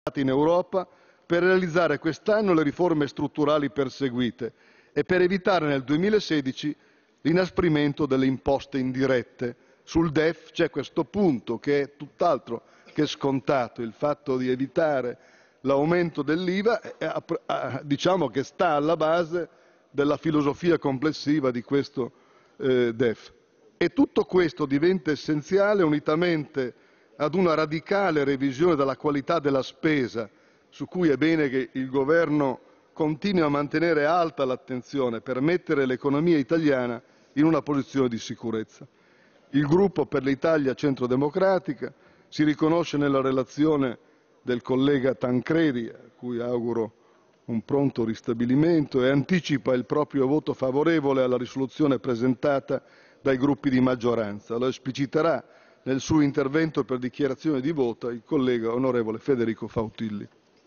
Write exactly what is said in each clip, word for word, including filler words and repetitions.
in Europa per realizzare quest'anno le riforme strutturali perseguite e per evitare nel duemilasedici l'inasprimento delle imposte indirette. Sul D E F c'è questo punto che è tutt'altro che scontato, il fatto di evitare l'aumento dell'I V A, diciamo che sta alla base della filosofia complessiva di questo eh, D E F. E tutto questo diventa essenziale unitamente ad una radicale revisione della qualità della spesa, su cui è bene che il Governo continui a mantenere alta l'attenzione per mettere l'economia italiana in una posizione di sicurezza. Il Gruppo per l'Italia Centrodemocratica si riconosce nella relazione del collega Tancredi, a cui auguro un pronto ristabilimento, e anticipa il proprio voto favorevole alla risoluzione presentata dai gruppi di maggioranza. Lo espliciterà nel suo intervento per dichiarazione di voto il collega onorevole Federico Fautilli.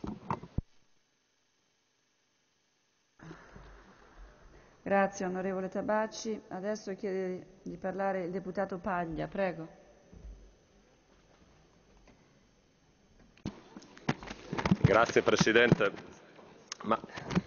Grazie onorevole Tabacci. Adesso chiede di parlare il deputato Paglia. Prego. Grazie Presidente. Ma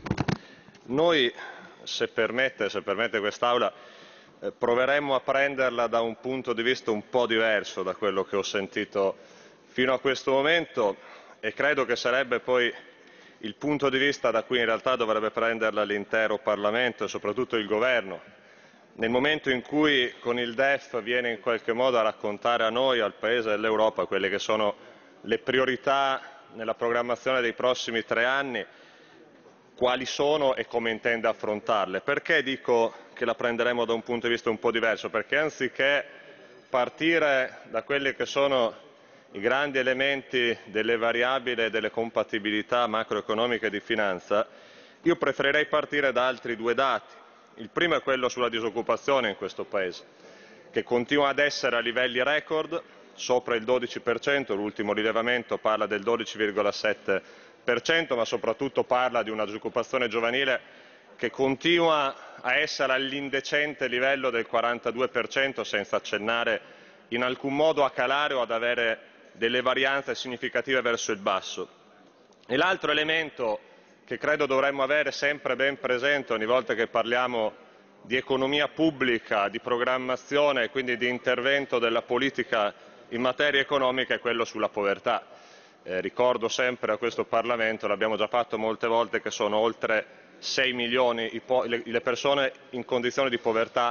noi, se permette, se permette quest'Aula, eh, proveremmo a prenderla da un punto di vista un po' diverso da quello che ho sentito fino a questo momento, e credo che sarebbe poi il punto di vista da cui in realtà dovrebbe prenderla l'intero Parlamento e soprattutto il Governo, nel momento in cui con il D E F viene in qualche modo a raccontare a noi, al Paese e all'Europa, quelle che sono le priorità nella programmazione dei prossimi tre anni, quali sono e come intende affrontarle. Perché dico che la prenderemo da un punto di vista un po' diverso? Perché anziché partire da quelli che sono i grandi elementi delle variabili e delle compatibilità macroeconomiche di finanza, io preferirei partire da altri due dati. Il primo è quello sulla disoccupazione in questo Paese, che continua ad essere a livelli record, sopra il dodici per cento, l'ultimo rilevamento parla del dodici virgola sette per cento, ma soprattutto parla di una disoccupazione giovanile che continua a essere all'indecente livello del quarantadue per cento, senza accennare in alcun modo a calare o ad avere delle varianze significative verso il basso. E l'altro elemento che credo dovremmo avere sempre ben presente ogni volta che parliamo di economia pubblica, di programmazione e quindi di intervento della politica in materia economica è quello sulla povertà. Eh, ricordo sempre a questo Parlamento, l'abbiamo già fatto molte volte, che sono oltre sei milioni le persone in condizione di povertà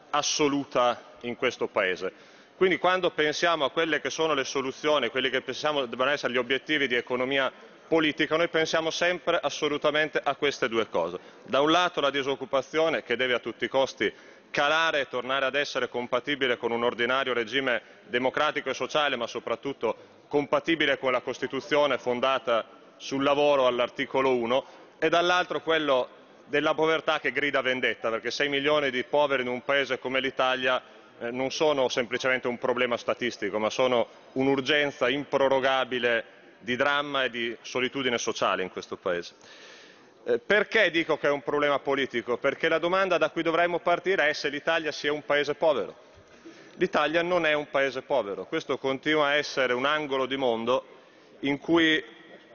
assoluta in questo Paese. Quindi quando pensiamo a quelle che sono le soluzioni, quelli che pensiamo debbano essere gli obiettivi di economia politica, noi pensiamo sempre assolutamente a queste due cose. Da un lato la disoccupazione, che deve a tutti i costi calare e tornare ad essere compatibile con un ordinario regime democratico e sociale, ma soprattutto compatibile con la Costituzione fondata sul lavoro all'articolo uno, e dall'altro quello della povertà che grida vendetta, perché sei milioni di poveri in un Paese come l'Italia eh, non sono semplicemente un problema statistico, ma sono un'urgenza improrogabile di dramma e di solitudine sociale in questo Paese. Eh, perché dico che è un problema politico? Perché la domanda da cui dovremmo partire è se l'Italia sia un Paese povero. L'Italia non è un Paese povero, questo continua a essere un angolo di mondo in cui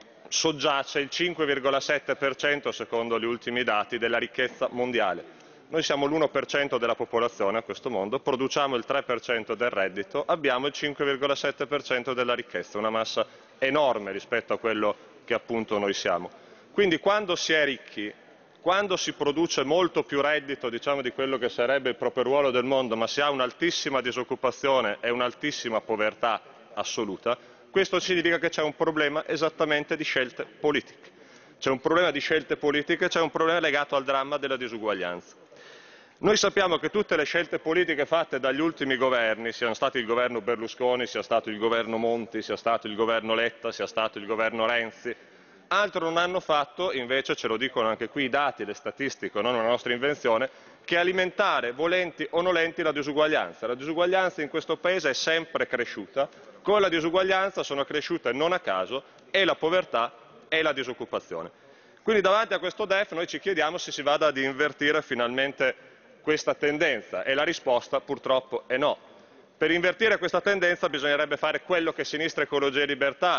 soggiace il cinque virgola sette per cento, secondo gli ultimi dati, della ricchezza mondiale. Noi siamo l'uno per cento della popolazione a questo mondo, produciamo il tre per cento del reddito, abbiamo il cinque virgola sette per cento della ricchezza, una massa enorme rispetto a quello che appunto noi siamo. Quindi quando si è ricchi, quando si produce molto più reddito, diciamo, di quello che sarebbe il proprio ruolo del mondo, ma si ha un'altissima disoccupazione e un'altissima povertà assoluta, questo significa che c'è un problema esattamente di scelte politiche. C'è un problema di scelte politiche, c'è un problema legato al dramma della disuguaglianza. Noi sappiamo che tutte le scelte politiche fatte dagli ultimi governi, siano stati il governo Berlusconi, sia stato il governo Monti, sia stato il governo Letta, sia stato il governo Renzi, altro non hanno fatto, invece ce lo dicono anche qui i dati, le statistiche, non una nostra invenzione, che alimentare, volenti o nolenti, la disuguaglianza. La disuguaglianza in questo Paese è sempre cresciuta, con la disuguaglianza sono cresciute non a caso e la povertà e la disoccupazione. Quindi davanti a questo D E F noi ci chiediamo se si vada ad invertire finalmente questa tendenza e la risposta purtroppo è no. Per invertire questa tendenza bisognerebbe fare quello che Sinistra Ecologia e Libertà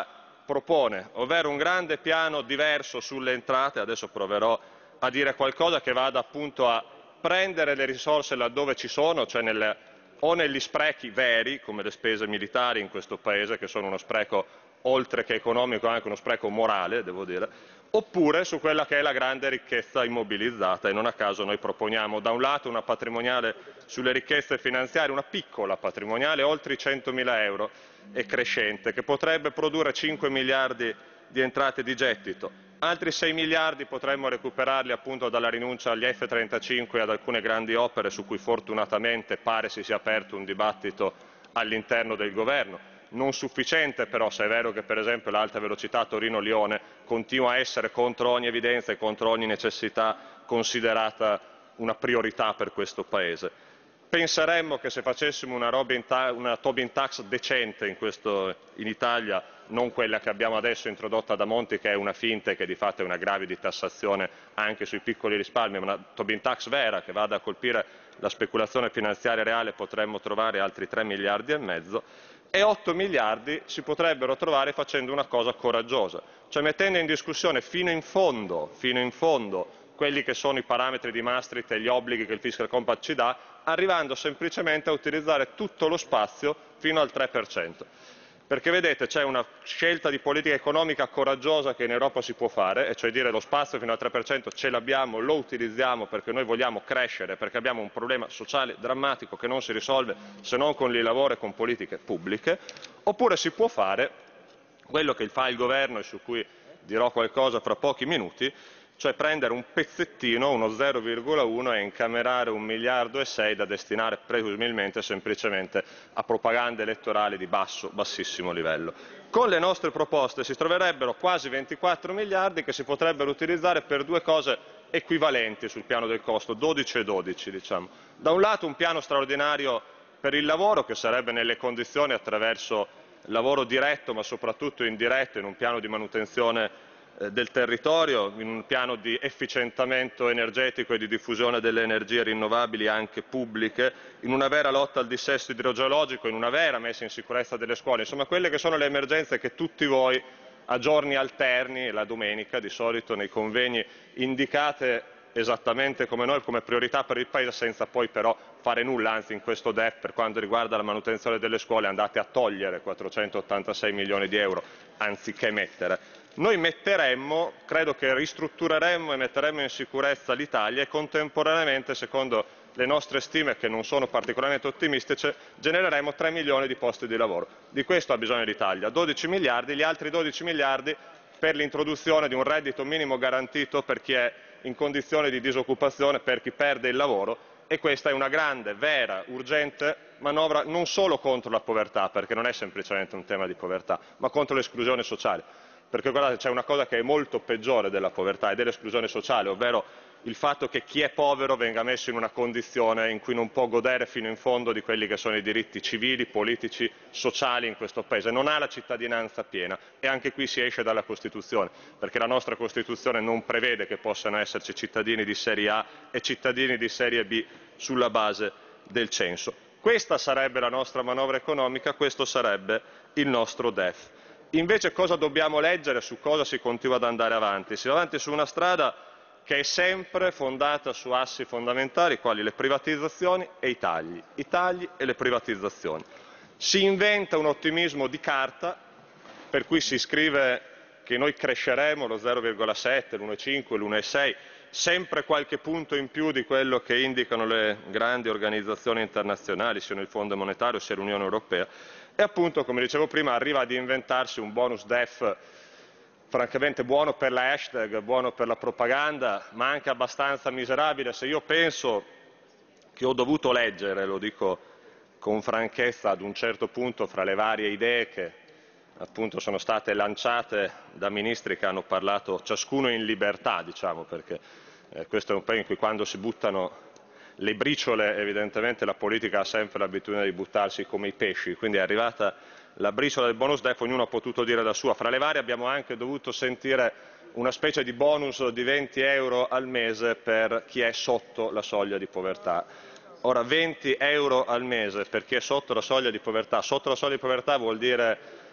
propone, ovvero un grande piano diverso sulle entrate. Adesso proverò a dire qualcosa che vada appunto a prendere le risorse laddove ci sono, cioè nelle, o negli sprechi veri, come le spese militari in questo Paese, che sono uno spreco oltre che economico anche uno spreco morale, devo dire, oppure su quella che è la grande ricchezza immobilizzata, e non a caso noi proponiamo da un lato una patrimoniale sulle ricchezze finanziarie, una piccola patrimoniale oltre i centomila euro e crescente, che potrebbe produrre cinque miliardi di entrate di gettito. Altri sei miliardi potremmo recuperarli appunto dalla rinuncia agli F trentacinque e ad alcune grandi opere su cui fortunatamente pare si sia aperto un dibattito all'interno del governo. Non sufficiente però, se è vero che per esempio l'alta velocità Torino-Lione continua a essere contro ogni evidenza e contro ogni necessità considerata una priorità per questo Paese. Penseremmo che se facessimo una, una Tobin tax decente in, questo, in Italia, non quella che abbiamo adesso introdotta da Monti, che è una finta e che di fatto è un aggravio di tassazione anche sui piccoli risparmi, ma una Tobin tax vera che vada a colpire la speculazione finanziaria reale, potremmo trovare altri tre miliardi e mezzo, e otto miliardi si potrebbero trovare facendo una cosa coraggiosa, cioè mettendo in discussione fino in fondo, fino in fondo quelli che sono i parametri di Maastricht e gli obblighi che il Fiscal Compact ci dà, arrivando semplicemente a utilizzare tutto lo spazio fino al tre per cento. Perché vedete, c'è una scelta di politica economica coraggiosa che in Europa si può fare, e cioè dire lo spazio fino al tre per cento ce l'abbiamo, lo utilizziamo perché noi vogliamo crescere, perché abbiamo un problema sociale drammatico che non si risolve se non con il lavoro e con politiche pubbliche, oppure si può fare quello che fa il governo e su cui dirò qualcosa fra pochi minuti, cioè prendere un pezzettino, uno zero virgola uno, e incamerare un miliardo e sei da destinare presumibilmente semplicemente a propaganda elettorale di basso, bassissimo livello. Con le nostre proposte si troverebbero quasi ventiquattro miliardi che si potrebbero utilizzare per due cose equivalenti sul piano del costo, dodici e dodici diciamo. Da un lato un piano straordinario per il lavoro che sarebbe nelle condizioni, attraverso lavoro diretto ma soprattutto indiretto, in un piano di manutenzione del territorio, in un piano di efficientamento energetico e di diffusione delle energie rinnovabili anche pubbliche, in una vera lotta al dissesto idrogeologico, in una vera messa in sicurezza delle scuole, insomma quelle che sono le emergenze che tutti voi a giorni alterni, la domenica di solito nei convegni, indicate esattamente come noi come priorità per il Paese, senza poi però fare nulla, anzi in questo D E F per quanto riguarda la manutenzione delle scuole andate a togliere quattrocentottantasei milioni di euro anziché mettere. Noi metteremmo, credo che ristruttureremmo e metteremmo in sicurezza l'Italia e contemporaneamente, secondo le nostre stime che non sono particolarmente ottimistiche, genereremo tre milioni di posti di lavoro. Di questo ha bisogno l'Italia, dodici miliardi, gli altri dodici miliardi per l'introduzione di un reddito minimo garantito per chi è in condizione di disoccupazione, per chi perde il lavoro, e questa è una grande, vera, urgente manovra non solo contro la povertà, perché non è semplicemente un tema di povertà, ma contro l'esclusione sociale. Perché guardate, c'è una cosa che è molto peggiore della povertà e dell'esclusione sociale, ovvero il fatto che chi è povero venga messo in una condizione in cui non può godere fino in fondo di quelli che sono i diritti civili, politici, sociali in questo Paese, non ha la cittadinanza piena, e anche qui si esce dalla Costituzione, perché la nostra Costituzione non prevede che possano esserci cittadini di serie A e cittadini di serie B sulla base del censo. Questa sarebbe la nostra manovra economica, questo sarebbe il nostro D E F. Invece cosa dobbiamo leggere, su cosa si continua ad andare avanti? Si va avanti su una strada che è sempre fondata su assi fondamentali, quali le privatizzazioni e i tagli, i tagli e le privatizzazioni. Si inventa un ottimismo di carta, per cui si scrive che noi cresceremo lo zero virgola sette, l'uno virgola cinque, l'uno virgola sei, sempre qualche punto in più di quello che indicano le grandi organizzazioni internazionali, sia il Fondo monetario sia l'Unione Europea, e appunto, come dicevo prima, arriva ad inventarsi un bonus D E F francamente buono per la hashtag, buono per la propaganda, ma anche abbastanza miserabile. Se io penso che ho dovuto leggere, lo dico con franchezza, ad un certo punto fra le varie idee che appunto sono state lanciate da ministri che hanno parlato ciascuno in libertà, diciamo, perché eh, questo è un paese in cui quando si buttano le briciole evidentemente la politica ha sempre l'abitudine di buttarsi come i pesci, quindi è arrivata la briciola del bonus D E F, ognuno ha potuto dire la sua. Fra le varie abbiamo anche dovuto sentire una specie di bonus di venti euro al mese per chi è sotto la soglia di povertà. Ora, venti euro al mese per chi è sotto la soglia di povertà, sotto la soglia di povertà vuol dire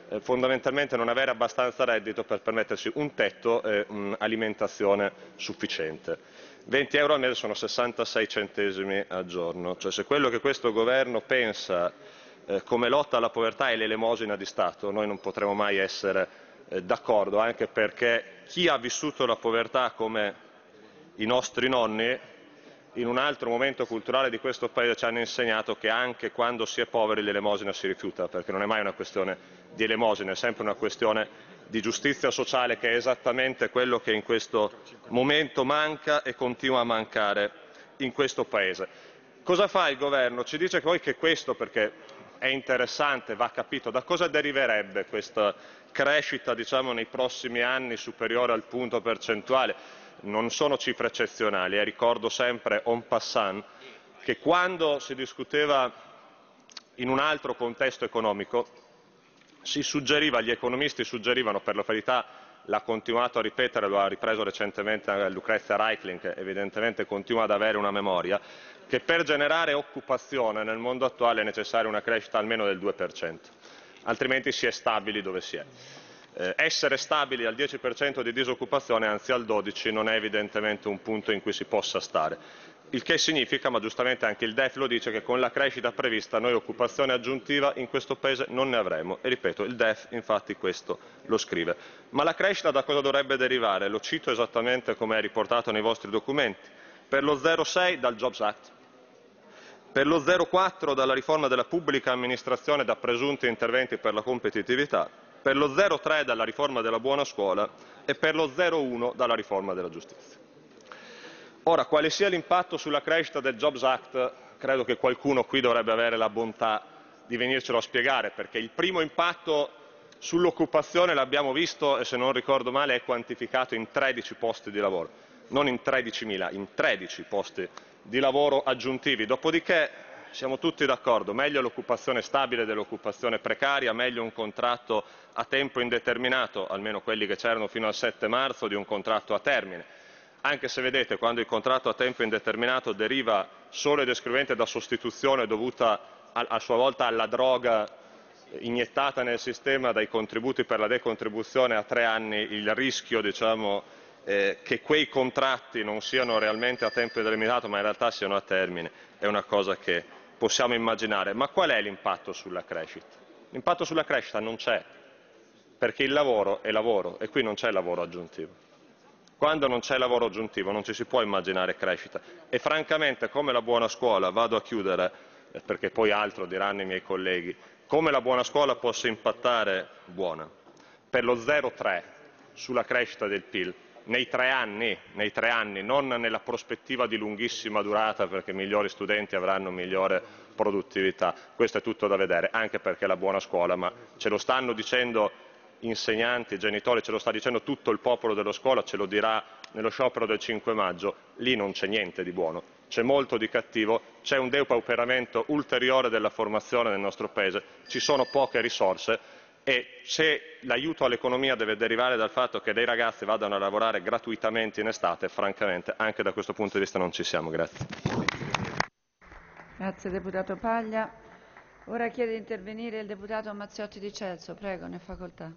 eh, fondamentalmente non avere abbastanza reddito per permettersi un tetto e un'alimentazione sufficiente. venti euro al mese sono sessantasei centesimi al giorno, cioè se quello che questo governo pensa eh, come lotta alla povertà è l'elemosina di Stato, noi non potremo mai essere eh, d'accordo, anche perché chi ha vissuto la povertà come i nostri nonni, in un altro momento culturale di questo Paese ci hanno insegnato che anche quando si è poveri l'elemosina si rifiuta, perché non è mai una questione di elemosina, è sempre una questione di giustizia sociale, che è esattamente quello che in questo momento manca e continua a mancare in questo Paese. Cosa fa il governo? Ci dice poi che questo, perché è interessante, va capito, da cosa deriverebbe questa crescita, diciamo, nei prossimi anni superiore al punto percentuale? Non sono cifre eccezionali, eh. Ricordo sempre en passant che quando si discuteva in un altro contesto economico si suggeriva, gli economisti suggerivano, per la verità l'ha continuato a ripetere, lo ha ripreso recentemente Lucrezia Reichling, che evidentemente continua ad avere una memoria, che per generare occupazione nel mondo attuale è necessaria una crescita almeno del due per cento, altrimenti si è stabili dove si è. Eh, essere stabili al dieci per cento di disoccupazione, anzi al dodici per cento, non è evidentemente un punto in cui si possa stare. Il che significa, ma giustamente anche il D E F lo dice, che con la crescita prevista noi occupazione aggiuntiva in questo Paese non ne avremo. E ripeto, il D E F infatti questo lo scrive. Ma la crescita da cosa dovrebbe derivare? Lo cito esattamente come è riportato nei vostri documenti. Per lo zero virgola sei dal Jobs Act, per lo zero virgola quattro dalla riforma della pubblica amministrazione da presunti interventi per la competitività, per lo zero virgola tre dalla riforma della buona scuola e per lo zero virgola uno dalla riforma della giustizia. Ora, quale sia l'impatto sulla crescita del Jobs Act, credo che qualcuno qui dovrebbe avere la bontà di venircelo a spiegare, perché il primo impatto sull'occupazione l'abbiamo visto, e se non ricordo male è quantificato in tredici posti di lavoro, non in tredicimila, in tredici posti di lavoro aggiuntivi. Dopodiché siamo tutti d'accordo, meglio l'occupazione stabile dell'occupazione precaria, meglio un contratto a tempo indeterminato, almeno quelli che c'erano fino al sette marzo, di un contratto a termine. Anche se vedete, quando il contratto a tempo indeterminato deriva solo ed esclusivamente da sostituzione dovuta a, a sua volta alla droga iniettata nel sistema dai contributi per la decontribuzione a tre anni, il rischio, diciamo, eh, che quei contratti non siano realmente a tempo indeterminato ma in realtà siano a termine è una cosa che possiamo immaginare. Ma qual è l'impatto sulla crescita? L'impatto sulla crescita non c'è, perché il lavoro è lavoro e qui non c'è lavoro aggiuntivo. Quando non c'è lavoro aggiuntivo non ci si può immaginare crescita e francamente, come la buona scuola, vado a chiudere perché poi altro diranno i miei colleghi, come la buona scuola possa impattare buona per lo zero virgola tre sulla crescita del P I L nei tre anni, nei tre anni, non nella prospettiva di lunghissima durata, perché migliori studenti avranno migliore produttività. Questo è tutto da vedere, anche perché la buona scuola, ma ce lo stanno dicendo insegnanti, genitori, ce lo sta dicendo tutto il popolo dello scuola, ce lo dirà nello sciopero del cinque maggio, lì non c'è niente di buono, c'è molto di cattivo, c'è un depauperamento ulteriore della formazione nel nostro Paese, ci sono poche risorse e se l'aiuto all'economia deve derivare dal fatto che dei ragazzi vadano a lavorare gratuitamente in estate, francamente anche da questo punto di vista non ci siamo. Grazie. Grazie deputato Paglia. Ora chiede di intervenire il deputato Mazziotti di Celso. Prego, ne ha facoltà.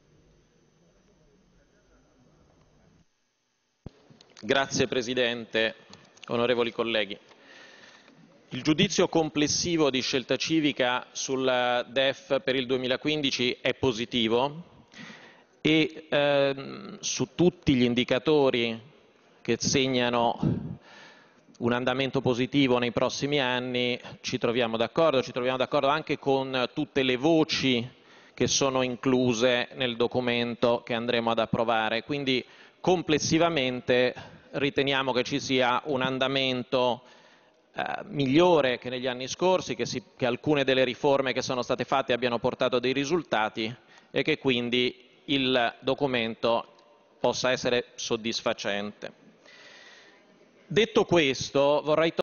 Grazie Presidente, onorevoli colleghi. Il giudizio complessivo di Scelta Civica sul D E F per il duemilaquindici è positivo e ehm, su tutti gli indicatori che segnano un andamento positivo nei prossimi anni ci troviamo d'accordo, ci troviamo d'accordo anche con tutte le voci che sono incluse nel documento che andremo ad approvare. Quindi complessivamente riteniamo che ci sia un andamento eh, migliore che negli anni scorsi, che, si, che alcune delle riforme che sono state fatte abbiano portato dei risultati e che quindi il documento possa essere soddisfacente. Detto questo, vorrei